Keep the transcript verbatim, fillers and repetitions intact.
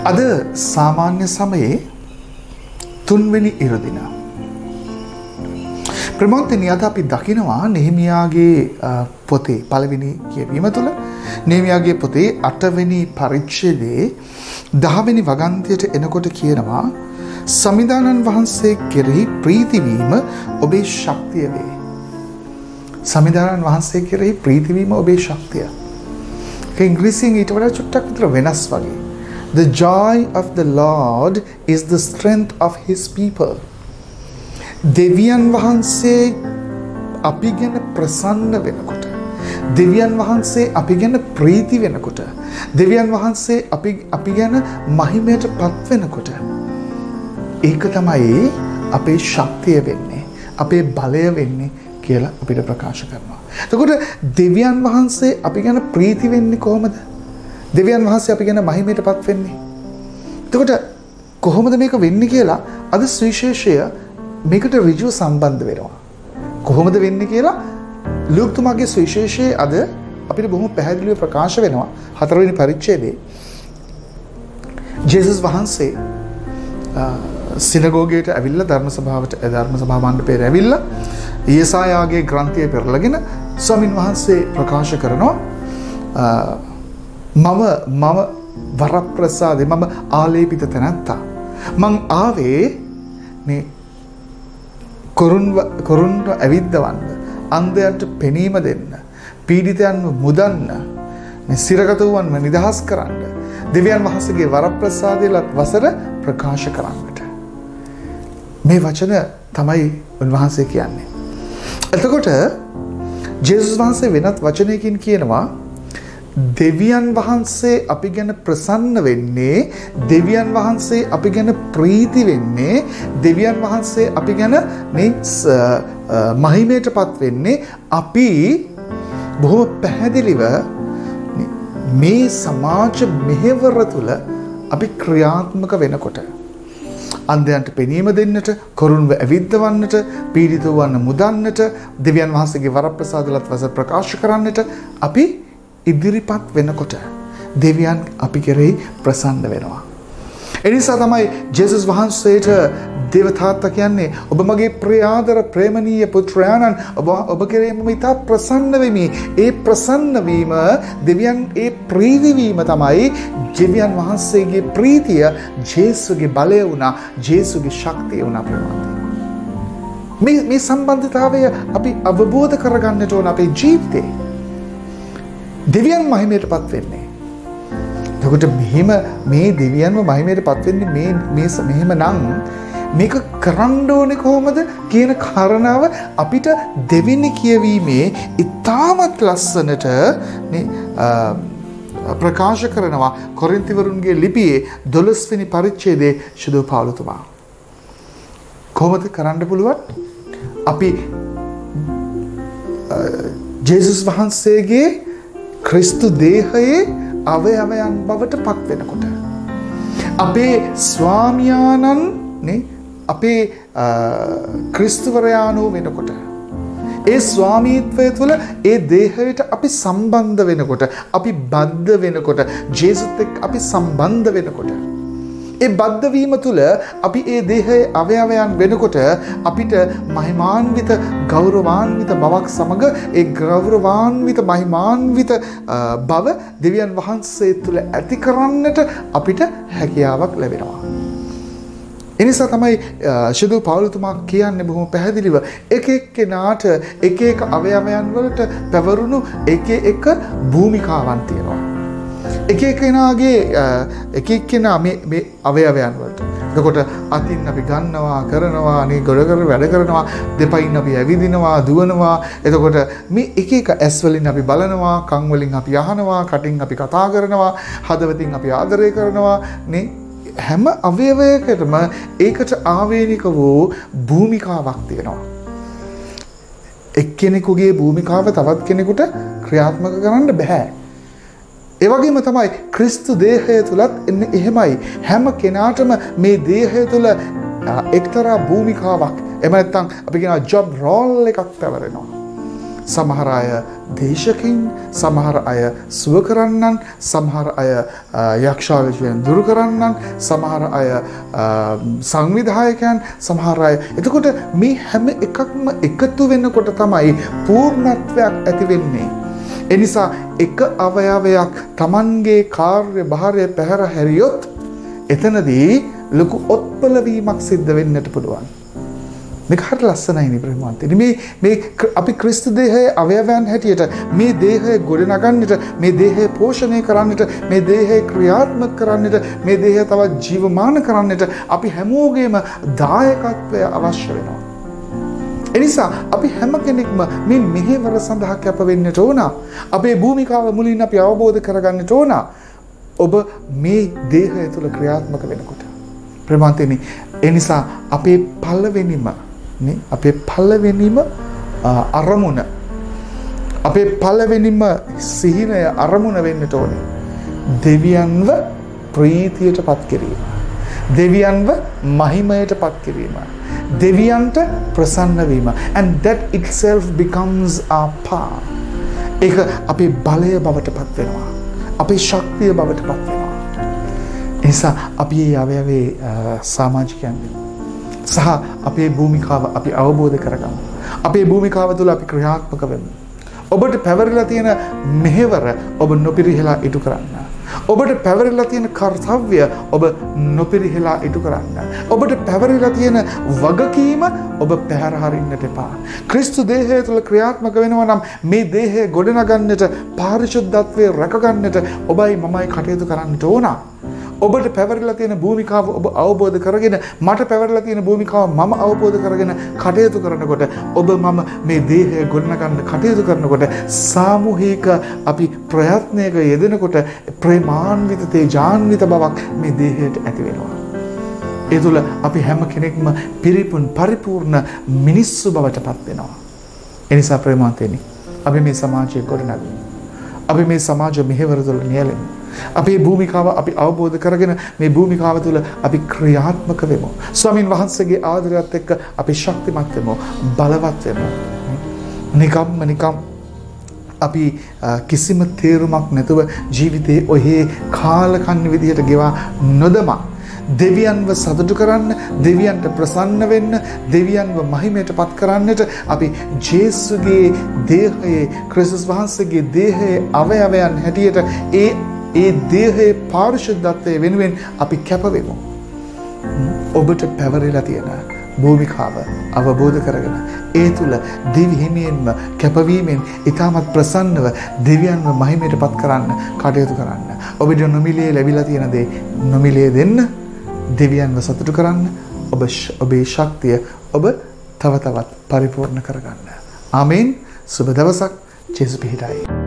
අද සාමාන්‍ය සමයේ තුන්වෙනි ඉරදින. ප්‍රමෝදනි අද අපි දකිනවා නෙහෙමියාගේ පොතේ පළවෙනි කියවීම තුළ නෙහෙමියාගේ පොතේ අටවෙනි පරිච්ඡේදයේ දහවෙනි වගන්තියට එනකොට කියනවා සමිදානන් වහන්සේ කෙරෙහි ප්‍රීති වීම ඔබේ ශක්තිය වේ. සමිදානන් වහන්සේ කෙරෙහි ප්‍රීති වීම ඔබේ ශක්තිය. ඒක ඉංග්‍රීසියෙන් ඊට වඩා චුට්ටක් විතර වෙනස් වගේ. The joy of the Lord is the strength of his people. දෙවියන් වහන්සේ අපි ගැන ප්‍රසන්න වෙනකොට, දෙවියන් වහන්සේ අපි ගැන ප්‍රීති වෙනකොට, දෙවියන් වහන්සේ අපි අපි ගැන මහිමයට පත් වෙනකොට, ඒක තමයි අපේ ශක්තිය වෙන්නේ, අපේ බලය වෙන්නේ කියලා අපිට ප්‍රකාශ කරනවා. එතකොට දෙවියන් වහන්සේ අපි ගැන ප්‍රීති වෙන්නේ කොහොමද? දෙවියන් වහන්සේ අපි ගැන මහිමයට පත් වෙන්නේ. එතකොට කොහොමද මේක වෙන්නේ කියලා අද සුවිශේෂය මේකට ඍජුව සම්බන්ධ වෙනවා. කොහොමද වෙන්නේ කියලා ලූක් තුමාගේ සුවිශේෂයේ අද අපිට බොහොම පැහැදිලිව ප්‍රකාශ වෙනවා. හතරවෙනි පරිච්ඡේදයේ ජේසුස් වහන්සේ සිනගෝගයට ඇවිල්ලා ධර්ම සභාවට ධර්ම සභා මණ්ඩපයට ඇවිල්ලා යෙසායාගේ ග්‍රන්ථය පෙරලගෙන ස්වාමින් වහන්සේ ප්‍රකාශ කරනවා මම මම වරප්‍රසාදේ මම ආලේපිත තැනැත්තා. මං ආවේ මේ කොරුන්ව කොරුන්ව ඇවිද්දවන්න, අන්ධයන්ට පෙනීම දෙන්න, පීඩිතයන්ව මුදන්න, මේ සිරගත වූවන්ව නිදහස් කරන්න, දෙවියන් වහන්සේගේ වරප්‍රසාදයලත් වසර ප්‍රකාශ කරන්නට. මේ වචන තමයි උන්වහන්සේ කියන්නේ. එතකොට ජේසුස් වහන්සේ වෙනත් වචනයකින් කියනවා දෙවියන් වහන්සේ අපි ගැන ප්‍රසන්න වෙන්නේ, දෙවියන් වහන්සේ අපි ගැන ප්‍රීති වෙන්නේ, දෙවියන් වහන්සේ අපි ගැන මේ මහිමයටපත් වෙන්නේ අපි බොහොම පැහැදිලිව මේ සමාජ මෙහෙවර තුළ අපි ක්‍රියාත්මක වෙනකොට, අන්ධයන්ට පෙනීම දෙන්නට, කොරුන්ව ඇවිද්දවන්නට, පීඩිත වූවන් මුදන්නට, දෙවියන් වහන්සේගේ වරප්‍රසාදලත් වශයෙන් ප්‍රකාශ කරන්නට අපි ඉදිරිපත් වෙනකොට දෙවියන් අපි කෙරෙහි ප්‍රසන්න වෙනවා. එනිසා තමයි ජේසුස් වහන්සේට දේවතාත්තා කියන්නේ ඔබ මගේ ප්‍රියාදර ප්‍රේමණීය පුත්‍රයාණන්, ඔබ ඔබ කෙරෙහි මම ඉතා ප්‍රසන්න වෙමි. ඒ ප්‍රසන්න වීම, දෙවියන් ඒ ප්‍රීති වීම තමයි දෙවියන් වහන්සේගේ ප්‍රීතිය ජේසුගේ බලය වුණා, ජේසුගේ ශක්තිය වුණා. ප්‍රමාණය මේ මේ සම්බන්ධතාවය අපි අවබෝධ කරගන්නට ඕන අපේ ජීවිතේ. දෙවියන් මහිමයට පත් වෙන්නේ. එතකොට මෙහෙම මේ දෙවියන්ව මහිමයට පත් වෙන්නේ මේ මේ මෙහෙම නම් මේක කරන්න ඕනේ කොහොමද කියන කාරණාව අපිට දෙවෙනි කියවීමේ ඉතාමත් ලස්සනට මේ ප්‍රකාශ කරනවා කොරින්තිවරුන්ගේ ලිපියේ දොළොස් වෙනි පරිච්ඡේදයේ ශුද්ධ පවුලතුමා. කොහොමද කරන්න පුළුවන්? අපි ජේසුස් වහන්සේගේ ක්‍රිස්තු දේහයේ අවයවයන් බවට පත් වෙනකොට, අපේ ස්වාමියාණන් නේ අපේ ක්‍රිස්තුවරයාණෝ වෙනකොට, ඒ ස්වාමීත්වය තුළ ඒ දේහයට අපි සම්බන්ධ වෙනකොට, අපි බද්ධ වෙනකොට, ජේසුත් එක්ක අපි සම්බන්ධ වෙනකොට, ඒ බද්ධ වීම තුළ අපි ඒ දේහයේ අවයවයන් වෙනකොට අපිට මහිමාන්විත ගෞරවාන්විත බවක් සමග ඒ ගෞරවාන්විත මහිමාන්විත බව දෙවියන් වහන්සේ තුළ ඇති කරන්නට අපිට හැකියාවක් ලැබෙනවා. එනිසා තමයි ශුද්ධ පවුලතුමා කියන්නේ බොහොම පැහැදිලිව එක එක්කෙනාට එක එක අවයවයන් වලට පැවරුණු එක එක භූමිකාවන් තියෙනවා. එක එක්කෙනාගේ එක එක්කෙනා මේ මේ අවයවයන් වලට. එතකොට අතින් අපි ගන්නවා, කරනවා, අනේ ගොඩ කර වැඩ කරනවා, දෙපයින් අපි ඇවිදිනවා, දුවනවා. එතකොට මේ එක එක ඇස් වලින් අපි බලනවා, කන් වලින් අපි අහනවා, කටින් අපි කතා කරනවා, හදවතින් අපි ආදරය කරනවා. නේ හැම අවයවයකටම ඒකට ආවේනික වූ භූමිකාවක් තියෙනවා. එක්කෙනෙකුගේ භූමිකාව තවත් කෙනෙකුට ක්‍රියාත්මක කරන්න බෑ. ඒ වගේම තමයි ක්‍රිස්තු දේහය තුලත් එන්නේ එහෙමයි. හැම කෙනාටම මේ දේහය තුල එක්තරා භූමිකාවක්, එහෙම නැත්නම් අපි කියනවා ජොබ් රෝල් එකක් පැවරෙනවා. සමහර අය දේශකින්, සමහර අය සුව කරන්නන්, සමහර අය යක්ෂාවචයන් දුරු කරන්නන්, සමහර අය සංවිධායකයන්, සමහර අය. එතකොට මේ හැම එකක්ම එකතු වෙනකොට තමයි පූර්ණත්වයක් ඇති වෙන්නේ. එනිසා එක අවයවයක් Tamanගේ කාර්ය භාරය පැහැර හැරියොත් එතනදී ලොකු ඔත්පල වීමක් සිද්ධ වෙන්නට පුළුවන්. මේක හරිය ලස්සනයිනේ ප්‍රේමාන්තේ. මේ මේ අපි ක්‍රිස්තු දේහයේ අවයවයන් හැටියට මේ දේහය ගොඩනගන්නට, මේ දේහය පෝෂණය කරන්නට, මේ දේහය ක්‍රියාත්මක කරන්නට, මේ දේහය තවත් ජීවමාන කරන්නට අපි හැමෝගෙම දායකත්වය අවශ්‍ය වෙනවා. එනිසා අපි හැම කෙනෙක්ම මේ මෙහෙවර සඳහා කැප වෙන්නට ඕන. අපේ භූමිකාව මුලින් අපි අවබෝධ කරගන්නට ඕන. ඔබ මේ දේහය තුළ ක්‍රියාත්මක වෙනකොට ප්‍රේමාන්තේනි, එනිසා අපේ පළවෙනිම නේ අපේ පළවෙනිම අරමුණ, අපේ පළවෙනිම සිහිනය අරමුණ වෙන්නට ඕනේ දෙවියන්ව ප්‍රීතියට පත් කිරීම, දෙවියන්ව මහිමයට පත් කිරීම, දෙවියන්ට ප්‍රසන්න වීම. And that itself becomes our power. ඒක අපේ බලය බවට පත් වෙනවා, අපේ ශක්තිය බවට පත් වෙනවා. එනිසා අපි මේ අවයවේ සමාජිකයන් සහ අපේ භූමිකාව අපි අවබෝධ කරගමු. අපේ භූමිකාව තුළ අපි ක්‍රියාත්මක වෙමු. ඔබට පැවරිලා තියෙන මෙහෙවර ඔබ නොපිරිහෙලා ඉටු කරන්න. ඔබට පැවරිලා තියෙන කර්තව්‍ය ඔබ නොපිරිහෙලා ඉටු කරන්න. ඔබට පැවරිලා තියෙන වගකීම ඔබ පැහැර හරින්නට එපා. ක්‍රිස්තු දේහය තුළ ක්‍රියාත්මක වෙනවා නම් මේ දේහය ගොඩනගන්නට, පාරිශුද්ධත්වයේ රැකගන්නට ඔබයි මමයි කටයුතු කරන්නට ඕන. ඔබට පැවරිලා තියෙන භූමිකාව ඔබ අවබෝධ කරගෙන, මට පැවරිලා තියෙන භූමිකාව මම අවබෝධ කරගෙන කටයුතු කරනකොට, ඔබ මම මේ දේහය ගොඩනගන්න කටයුතු කරනකොට, සාමූහික අපි ප්‍රයත්නයක යෙදෙනකොට ප්‍රේමාන්විත තේජාන්විත බවක් මේ දේහයට ඇති වෙනවා. ඒ තුළ අපි හැම කෙනෙක්ම පිරිපුන් පරිපූර්ණ මිනිස්සු බවට පත් වෙනවා. එනිසා ප්‍රේමාන්තේනි, අපි මේ සමාජයේ ගොඩනගමු. අපි මේ සමාජ මෙහෙවර තුළ නියැලෙමු. අපේ භූමිකාව අපි අවබෝධ කරගෙන මේ භූමිකාව තුළ අපි ක්‍රියාත්මක වෙමු. ස්වාමින් වහන්සේගේ ආදරයත් එක්ක අපි ශක්තිමත් වෙමු, බලවත් වෙමු. නිකම්ම නිකම් අපි කිසිම තේරුමක් නැතුව ජීවිතේ ඔහේ කාලකන්ණි විදිහට ගෙවා නොදමා දෙවියන්ව සතුටු කරන්න, දෙවියන්ට ප්‍රසන්න වෙන්න, දෙවියන්ව මහිමයට පත් කරන්නට අපි ජේසුගේ දේහයේ, ක්‍රිස්තුස් වහන්සේගේ දේහයේ අවයවයන් හැටියට ඒ ඒ දේහයේ පාරිශුද්ධත්වය වෙනුවෙන් අපි කැප වෙමු. ඔබට පැවරිලා තියෙන භූමිකාව අවබෝධ කරගෙන ඒ තුල දිවි හිමියෙන්ම කැපවීමෙන් ඊටමත් ප්‍රසන්නව දෙවියන්ව මහිමයට පත් කරන්න කටයුතු කරන්න. ඔබට නොමිලේ ලැබිලා තියෙන දේ නොමිලේ දෙන්න, දෙවියන්ව සතුටු කරන්න, ඔබ ඔබේ ශක්තිය ඔබ තව තවත් පරිපූර්ණ කරගන්න. ආමේන්. සුබ දවසක්. ජේසුස් පිහිටයි.